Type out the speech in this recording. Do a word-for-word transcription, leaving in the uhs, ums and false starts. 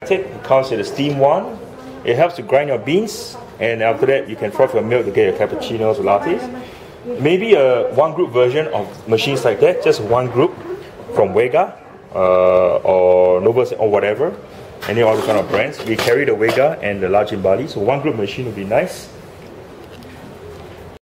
It comes with a steam one. It helps to grind your beans, and after that you can froth your milk to get your cappuccinos or lattes. Maybe a one group version of machines like that, just one group from Wega uh, or Novus or whatever, any other kind of brands. We carry the Wega and the large in Bali, so one group machine would be nice.